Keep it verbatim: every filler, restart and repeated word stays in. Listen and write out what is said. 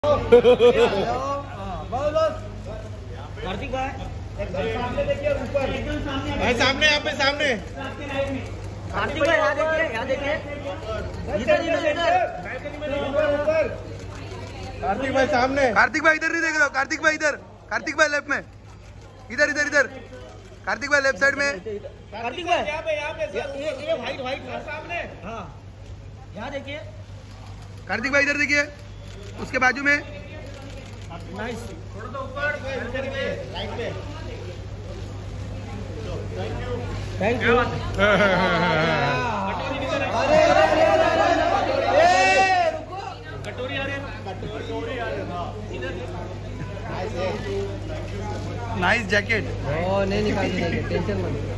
कार्तिक भाई सामने देखिए, ऊपर भाई, सामने, यहाँ पे सामने। कार्तिक भाई यहाँ देखिए, यहाँ देखिए, इधर इधर इधर। कार्तिक भाई सामने। कार्तिक भाई इधर नहीं देख रहे हो? कार्तिक भाई इधर, कार्तिक भाई लेफ्ट में, इधर इधर इधर। कार्तिक भाई लेफ्ट साइड में। कार्तिक भाई यहाँ पे, यहाँ पे ये ये व्हाइट व्हाइट सामने। हाँ यहाँ देखिए। कार्तिक भाई इधर देखिए, उसके बाजू में। नाइस, थोड़ा सा ऊपर लाइट पे। Thank you. कटोरी आ रही है, कटोरी आ रही है। Nice jacket. नहीं निकाल टेंशन मत।